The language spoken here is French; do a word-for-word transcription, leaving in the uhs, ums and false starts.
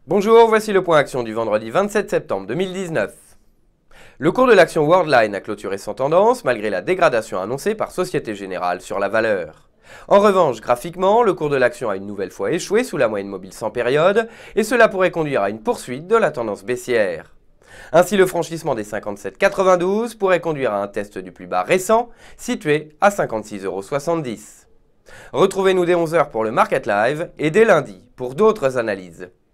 Bonjour, voici le point action du vendredi vingt-sept septembre deux mille dix-neuf. Le cours de l'action Worldline a clôturé sans tendance malgré la dégradation annoncée par Société Générale sur la valeur. En revanche, graphiquement, le cours de l'action a une nouvelle fois échoué sous la moyenne mobile sans période et cela pourrait conduire à une poursuite de la tendance baissière. Ainsi, le franchissement des cinquante-sept virgule quatre-vingt-douze pourrait conduire à un test du plus bas récent, situé à cinquante-six virgule soixante-dix euros. Retrouvez-nous dès onze heures pour le Market Live et dès lundi pour d'autres analyses.